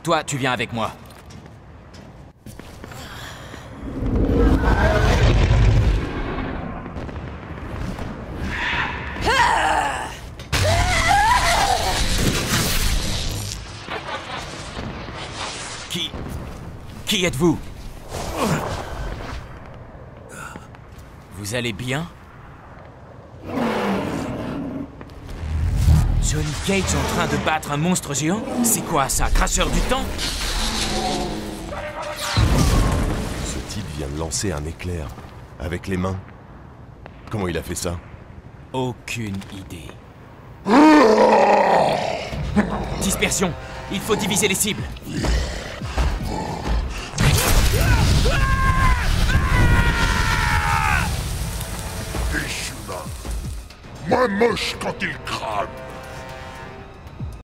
Toi, tu viens avec moi. Qui êtes-vous? Vous allez bien? Johnny Cage en train de battre un monstre géant? C'est quoi ça, cracheur du temps? Ce type vient de lancer un éclair. Avec les mains. Comment il a fait ça? Aucune idée. Dispersion! Il faut diviser les cibles! Moins moche quand il crame.